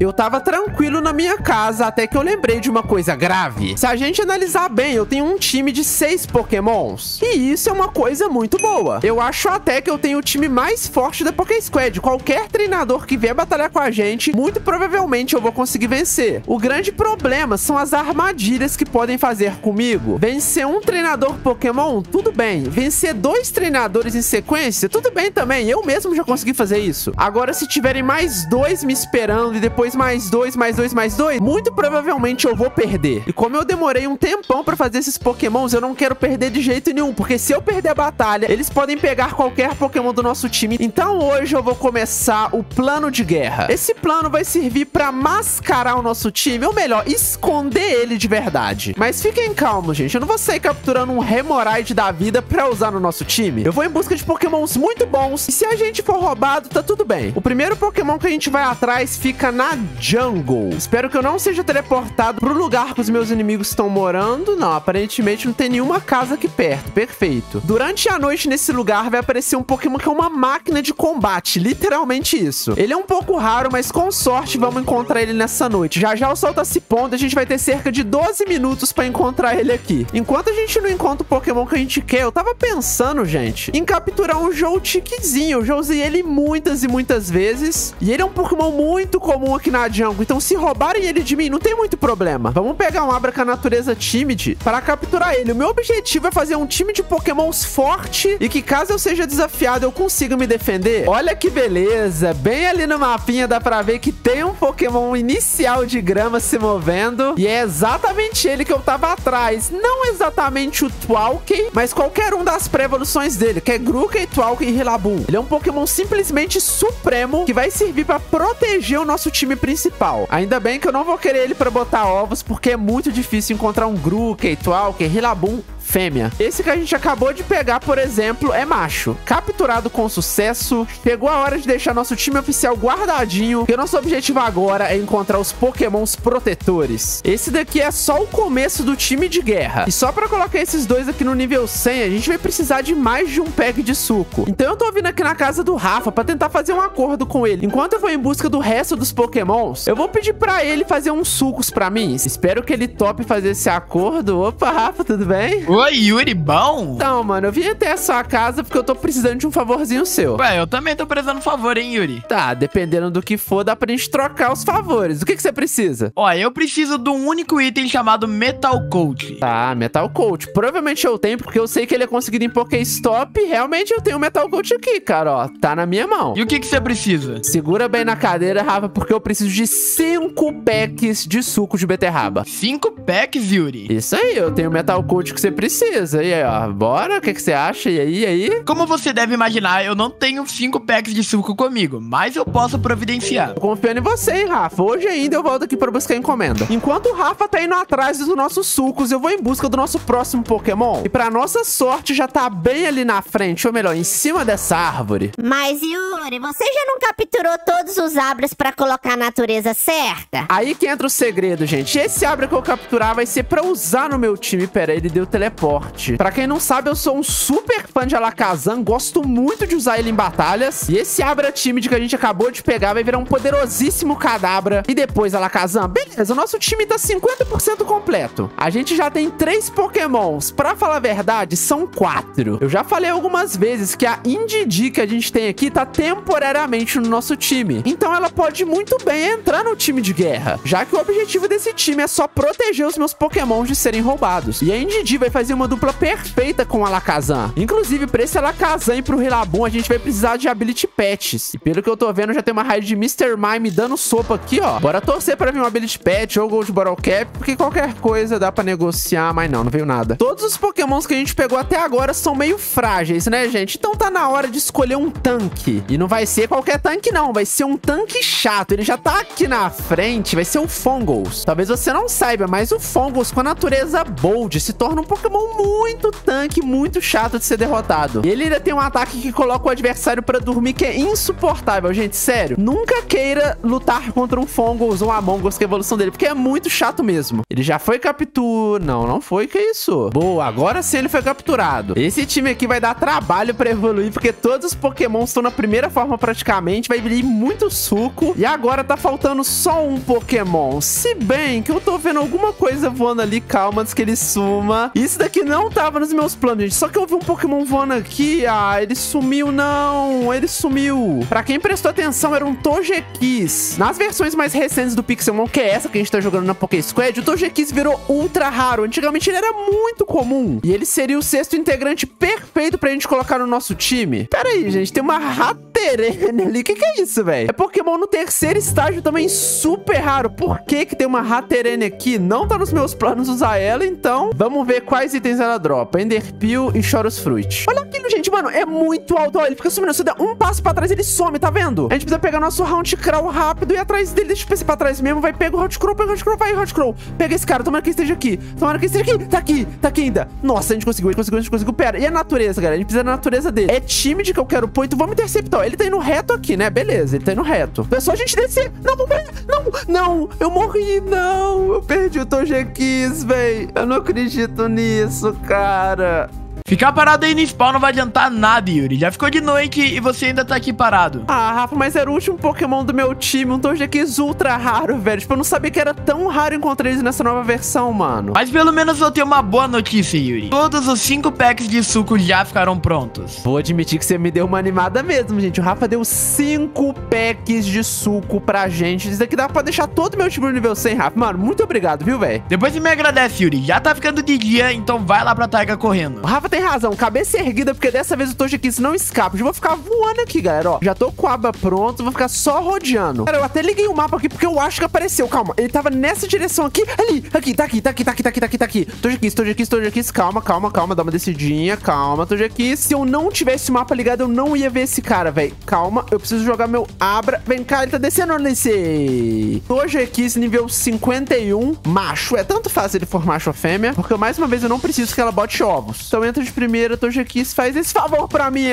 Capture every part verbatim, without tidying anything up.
Eu tava tranquilo na minha casa até que eu lembrei de uma coisa grave. Se a gente analisar bem, eu tenho um time de seis pokémons. E isso é uma coisa muito boa. Eu acho até que eu tenho o time mais forte da Poké Squad. Qualquer treinador que vier batalhar com a gente, muito provavelmente eu vou conseguir vencer. O grande problema são as armadilhas que podem fazer comigo. Vencer um treinador Pokémon, tudo bem. Vencer dois treinadores em sequência, tudo bem também. Eu mesmo já consegui fazer isso. Agora, se tiverem mais dois me esperando e depois mais dois, mais dois, mais dois, muito provavelmente eu vou perder. E como eu demorei um tempão pra fazer esses Pokémons, eu não quero perder de jeito nenhum, porque se eu perder a batalha, eles podem pegar qualquer Pokémon do nosso time. Então hoje eu vou começar o plano de guerra. Esse plano vai servir pra mascarar o nosso time, ou melhor, esconder ele de verdade. Mas fiquem calmos, gente. Eu não vou sair capturando um Hemorrhoid da vida pra usar no nosso time. Eu vou em busca de Pokémons muito bons. E se a gente for roubado, tá tudo bem. O primeiro Pokémon que a gente vai atrás fica na Jungle. Espero que eu não seja teleportado pro lugar que os meus inimigos estão morando. Não, aparentemente não tem nenhuma casa aqui perto. Perfeito. Durante a noite nesse lugar vai aparecer um Pokémon que é uma máquina de combate. Literalmente isso. Ele é um pouco raro, mas com sorte vamos encontrar ele nessa noite. Já já o sol tá se pondo, a gente vai ter cerca de doze minutos pra encontrar ele aqui. Enquanto a gente não encontra o Pokémon que a gente quer, eu tava pensando, gente, em capturar um Joltiquezinho. Eu já usei ele muitas e muitas vezes. E ele é um Pokémon muito comum aqui na Jungle. Então se roubarem ele de mim, não tem muito problema. Vamos pegar um Abra com a natureza Timid para capturar ele. O meu objetivo é fazer um time de Pokémons forte e que caso eu seja desafiado, eu consiga me defender. Olha que beleza. Bem ali no mapinha dá pra ver que tem um Pokémon inicial de grama se movendo. E é exatamente ele que eu tava atrás. Não exatamente o Twalky, mas qualquer um das pré-evoluções dele, que é Grookey, Twalky e Rillaboom. Ele é um Pokémon simplesmente supremo que vai servir pra proteger o nosso time principal. Ainda bem que eu não vou querer ele pra botar ovos, porque é muito difícil encontrar um Grookey, Twalky, Rillaboom fêmea. Esse que a gente acabou de pegar, por exemplo, é macho. Capturado com sucesso. Chegou a hora de deixar nosso time oficial guardadinho, porque o nosso objetivo agora é encontrar os Pokémons protetores. Esse daqui é só o começo do time de guerra. E só pra colocar esses dois aqui no nível cem, a gente vai precisar de mais de um pack de suco. Então eu tô vindo aqui na casa do Rafa pra tentar fazer um acordo com ele. Enquanto eu vou em busca do resto dos Pokémons, eu vou pedir pra ele fazer uns sucos pra mim. Espero que ele tope fazer esse acordo. Opa, Rafa, tudo bem? Oi, Yuri, bom? Então, mano, eu vim até a sua casa porque eu tô precisando de um favorzinho seu. Ué, eu também tô precisando de um favor, hein, Yuri? Tá, dependendo do que for, dá pra gente trocar os favores. O que que você precisa? Ó, eu preciso de um único item chamado Metal Coat. Tá, Metal Coat. Provavelmente eu tenho, porque eu sei que ele é conseguido em Pokéstop. E realmente eu tenho o Metal Coat aqui, cara, ó. Tá na minha mão. E o que que você precisa? Segura bem na cadeira, Rafa, porque eu preciso de cinco packs de suco de beterraba. Cinco packs, Yuri? Isso aí, eu tenho o Metal Coat que você precisa. E aí, ó, bora? O que que você acha? E aí, e aí? Como você deve imaginar, eu não tenho cinco packs de suco comigo, mas eu posso providenciar. Tô confiando em você, hein, Rafa. Hoje ainda eu volto aqui pra buscar a encomenda. Enquanto o Rafa tá indo atrás dos nossos sucos, eu vou em busca do nosso próximo Pokémon. E pra nossa sorte, já tá bem ali na frente, ou melhor, em cima dessa árvore. Mas, Yuri, você já não capturou todos os Abras pra colocar a natureza certa? Aí que entra o segredo, gente. Esse Abra que eu capturar vai ser pra usar no meu time. Pera aí, ele deu teleporte. Pra quem não sabe, eu sou um super fã de Alakazam. Gosto muito de usar ele em batalhas. E esse Abra Timid que a gente acabou de pegar vai virar um poderosíssimo Kadabra. E depois Alakazam. Beleza, o nosso time tá cinquenta por cento completo. A gente já tem três Pokémons. Pra falar a verdade, são quatro. Eu já falei algumas vezes que a Indeedee que a gente tem aqui tá temporariamente no nosso time. Então ela pode muito bem entrar no time de guerra, já que o objetivo desse time é só proteger os meus Pokémons de serem roubados. E a Indeedee vai fazer uma dupla perfeita com o Alakazam. Inclusive, pra esse Alakazam e pro Rillaboom, a gente vai precisar de Ability Patches. E pelo que eu tô vendo, já tem uma raid de mister Mime dando sopa aqui, ó. Bora torcer pra vir um Ability Patch ou Gold Bottle Cap, porque qualquer coisa dá pra negociar, mas não, não veio nada. Todos os Pokémons que a gente pegou até agora são meio frágeis, né, gente? Então tá na hora de escolher um tanque. E não vai ser qualquer tanque, não. Vai ser um tanque chato. Ele já tá aqui na frente. Vai ser o Fongos. Talvez você não saiba, mas o Fongos com a natureza Bold se torna um Pokémon Pokémon muito tanque, muito chato de ser derrotado. E ele ainda tem um ataque que coloca o adversário pra dormir, que é insuportável, gente, sério. Nunca queira lutar contra um Fongos ou um Among Us, que é a evolução dele, porque é muito chato mesmo. Ele já foi capturado. Não, não foi, que isso? Boa, agora sim ele foi capturado. Esse time aqui vai dar trabalho pra evoluir, porque todos os Pokémon estão na primeira forma praticamente, vai vir muito suco. E agora tá faltando só um Pokémon. Se bem que eu tô vendo alguma coisa voando ali, calma, antes que ele suma. Isso daqui não tava nos meus planos, gente. Só que eu vi um Pokémon voando aqui. Ah, ele sumiu, não. Ele sumiu. Pra quem prestou atenção, era um Togekiss. Nas versões mais recentes do Pixelmon, que é essa que a gente tá jogando na Poké Squad, o Togekiss virou ultra raro. Antigamente ele era muito comum. E ele seria o sexto integrante perfeito pra gente colocar no nosso time. Pera aí, gente. Tem uma Hatterene ali. O que que é isso, velho? É Pokémon no terceiro estágio também super raro. Por que que tem uma Hatterene aqui? Não tá nos meus planos usar ela, então vamos ver quais itens ela dropa. Enderpeel e Chorus Fruit. Olha aquilo, gente, mano. É muito alto. Ó, ele fica sumindo. Se der um passo pra trás, ele some, tá vendo? A gente precisa pegar nosso Round Crow rápido e ir atrás dele. Deixa eu pensar pra trás mesmo. Vai, pega o Round Crow, pega o Round Crow, vai, Round Crow. Pega esse cara. Tomara que ele esteja aqui. Tomara que ele esteja aqui. Tá aqui, tá aqui ainda. Nossa, a gente conseguiu, a gente conseguiu, a gente conseguiu. Pera, e a natureza, galera? A gente precisa da natureza dele. É tímido que eu quero pôr, então vamos interceptar. Ele tá indo reto aqui, né? Beleza, ele tá indo reto. É só a gente descer. Não, não, não, não. Eu morri, não. Eu perdi o Togekiss, véi. Eu não acredito nisso, cara. Ficar parado aí no spawn não vai adiantar nada, Yuri. Já ficou de noite e você ainda tá aqui parado. Ah, Rafa, mas era o último Pokémon do meu time, um Togekiss ultra raro, velho. Tipo, eu não sabia que era tão raro encontrar eles nessa nova versão, mano. Mas pelo menos eu tenho uma boa notícia, Yuri. Todos os cinco packs de suco já ficaram prontos. Vou admitir que você me deu uma animada mesmo, gente. O Rafa deu cinco packs de suco pra gente. Isso daqui dá pra deixar todo o meu time no nível cem, Rafa. Mano, muito obrigado, viu, velho? Depois você me agradece, Yuri. Já tá ficando de dia, então vai lá pra Taiga correndo. O Rafa tem razão, cabeça erguida, porque dessa vez o Togekiss não escapa. Eu vou ficar voando aqui, galera, ó. Já tô com a aba pronto, vou ficar só rodeando. Cara, eu até liguei o mapa aqui, porque eu acho que apareceu. Calma, ele tava nessa direção aqui. Ali, aqui, tá aqui, tá aqui, tá aqui, tá aqui, tá aqui, tá aqui. Togekiss, Togekiss, Togekiss, calma, calma, calma, dá uma descidinha, calma, Togekiss. Se eu não tivesse o mapa ligado, eu não ia ver esse cara, velho. Calma, eu preciso jogar meu Abra. Vem cá, ele tá descendo nesse Togekiss nível cinquenta e um, macho. É tanto fácil ele for macho ou fêmea, porque mais uma vez eu não preciso que ela bote ovos. Então entra de primeira, Togekiss, faz esse favor pra mim,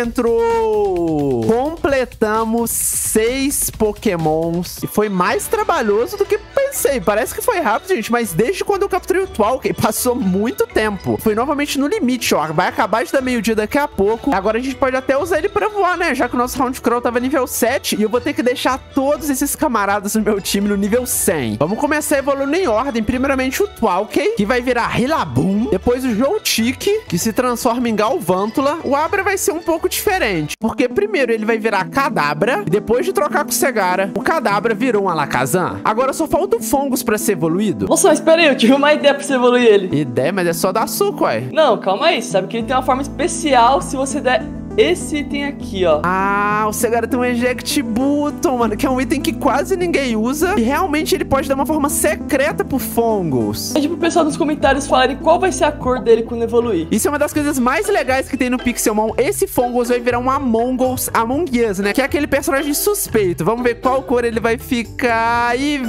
entrou. Completamos seis Pokémons e foi mais trabalhoso do que pensei. Parece que foi rápido, gente, mas desde quando eu capturei o Twalky, passou muito tempo. Foi novamente no limite, ó. Vai acabar de dar meio-dia daqui a pouco. Agora a gente pode até usar ele pra voar, né? Já que o nosso Round Crow tava nível sete e eu vou ter que deixar todos esses camaradas do meu time no nível cem. Vamos começar evoluindo em ordem. Primeiramente o Twalky, que vai virar Rillaboom. Depois o Joltik, que se transforma em Galvantula. O Abra vai ser um pouco diferente, porque primeiro ele vai virar Kadabra e depois de trocar com o Segara, o Kadabra virou um Alakazam. Agora só falta o Fongos pra ser evoluído. Nossa, mas espera aí, eu tive uma ideia pra você evoluir ele. Ideia? Mas é só dar suco, ué. Não, calma aí, você sabe que ele tem uma forma especial se você der esse item aqui, ó. Ah, o Segara tem um Eject Button, mano, que é um item que quase ninguém usa e realmente ele pode dar uma forma secreta pro Fongos. Pede pro pessoal nos comentários falarem qual vai ser a cor dele quando evoluir. Isso é uma das coisas mais legais que tem no Pixelmon. Esse Fongos vai virar um Among Us, Among Us, né? Que é aquele personagem suspeito. Vamos ver qual cor ele vai ficar. E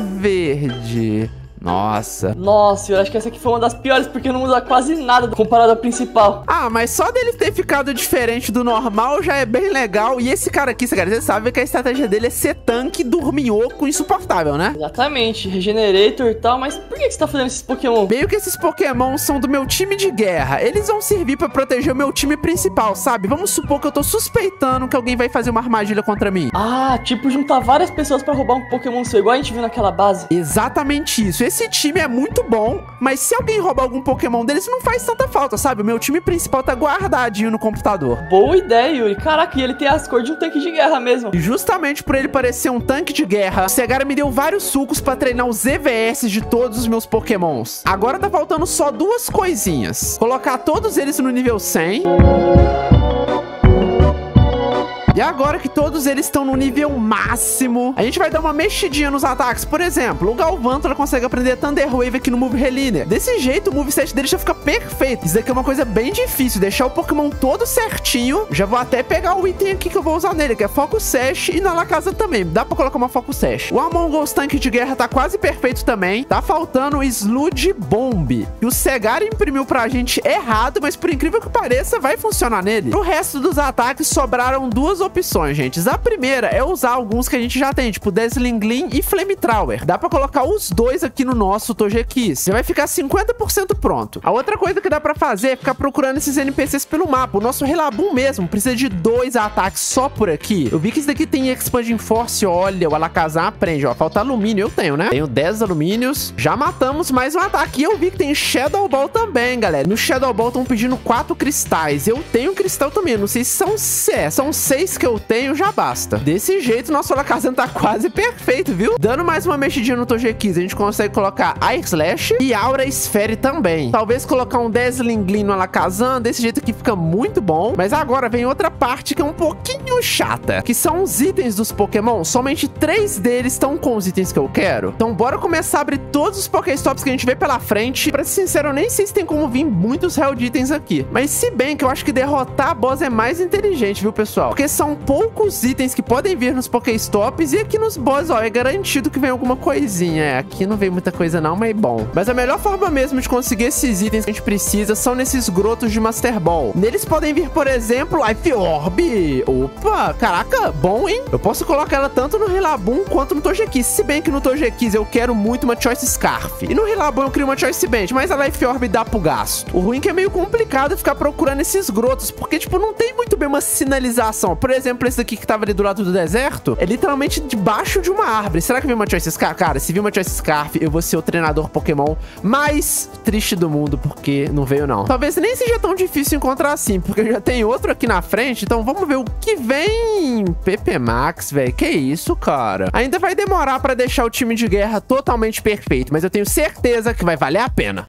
verde. Nossa. Nossa, eu acho que essa aqui foi uma das piores, porque não muda quase nada comparado à principal. Ah, mas só dele ter ficado diferente do normal já é bem legal. E esse cara aqui, você sabe que a estratégia dele é ser tanque, dorminhoco, insuportável, né? Exatamente, Regenerator e tal, mas por que você tá fazendo esses Pokémon? Meio que esses Pokémon são do meu time de guerra. Eles vão servir pra proteger o meu time principal, sabe? Vamos supor que eu tô suspeitando que alguém vai fazer uma armadilha contra mim. Ah, tipo juntar várias pessoas pra roubar um Pokémon seu, igual a gente viu naquela base. Exatamente isso. Esse time é muito bom, mas se alguém roubar algum Pokémon deles, não faz tanta falta, sabe? O meu time principal tá guardadinho no computador. Boa ideia, Yuri. Caraca, e ele tem as cores de um tanque de guerra mesmo. E justamente por ele parecer um tanque de guerra, o Segara me deu vários sucos pra treinar os E V S de todos os meus Pokémons. Agora tá faltando só duas coisinhas. Colocar todos eles no nível cem... E agora que todos eles estão no nível máximo, a gente vai dar uma mexidinha nos ataques. Por exemplo, o Galvantula consegue aprender Thunder Wave aqui no Move Reliner. Desse jeito, o moveset dele já fica perfeito. Isso daqui é uma coisa bem difícil, deixar o Pokémon todo certinho. Já vou até pegar o item aqui que eu vou usar nele, que é Focus Sash, e na Alakazam também. Dá pra colocar uma Focus Sash. O Among Us Tanque de Guerra tá quase perfeito também. Tá faltando o Sludge Bomb, que o Segar imprimiu pra gente errado, mas por incrível que pareça, vai funcionar nele. Pro resto dos ataques, sobraram duas opções, gente. A primeira é usar alguns que a gente já tem, tipo Deslingling e Flamethrower. Dá pra colocar os dois aqui no nosso Togekiss. Você vai ficar cinquenta por cento pronto. A outra coisa que dá pra fazer é ficar procurando esses N P Cs pelo mapa. O nosso Rillaboom mesmo precisa de dois ataques só por aqui. Eu vi que isso daqui tem Expanding Force. Olha, o Alakazam aprende, ó. Falta alumínio, eu tenho, né? Tenho dez alumínios. Já matamos mais um ataque. E eu vi que tem Shadow Ball também, galera. No Shadow Ball estão pedindo quatro cristais. Eu tenho cristal também. Eu não sei se são seis. São seis que eu tenho, já basta. Desse jeito, nosso Alakazam tá quase perfeito, viu? Dando mais uma mexidinha no Togekiss, a gente consegue colocar Air Slash e Aura Sphere também. Talvez colocar um Deslingling no Alakazam. Desse jeito aqui fica muito bom. Mas agora vem outra parte que é um pouquinho chata, que são os itens dos Pokémon. Somente três deles estão com os itens que eu quero. Então bora começar a abrir todos os Pokéstops que a gente vê pela frente. Pra ser sincero, eu nem sei se tem como vir muitos Held itens aqui. Mas se bem que eu acho que derrotar a boss é mais inteligente, viu, pessoal? Porque são poucos itens que podem vir nos Pokéstops. E aqui nos boss, ó, é garantido que vem alguma coisinha. É, aqui não vem muita coisa não, mas bom. Mas a melhor forma mesmo de conseguir esses itens que a gente precisa são nesses grotos de Master Ball. Neles podem vir, por exemplo, Life Orb. Opa, caraca, bom, hein? Eu posso colocar ela tanto no Rillaboom quanto no Togekiss. Se bem que no Togekiss eu quero muito uma Choice Scarf. E no Rillaboom eu crio uma Choice Band, mas a Life Orb dá pro gasto. O ruim é que é meio complicado ficar procurando esses grotos, porque, tipo, não tem muito bem uma sinalização. Por exemplo, esse daqui que tava ali do lado do deserto, é literalmente debaixo de uma árvore. Será que vem uma Choice Scarf? Cara, se vir uma Choice Scarf, eu vou ser o treinador Pokémon mais triste do mundo, porque não veio, não. Talvez nem seja tão difícil encontrar assim, porque eu já tenho outro aqui na frente, então vamos ver o que vem. P P Max, velho. Que isso, cara? Ainda vai demorar pra deixar o time de guerra totalmente perfeito, mas eu tenho certeza que vai valer a pena.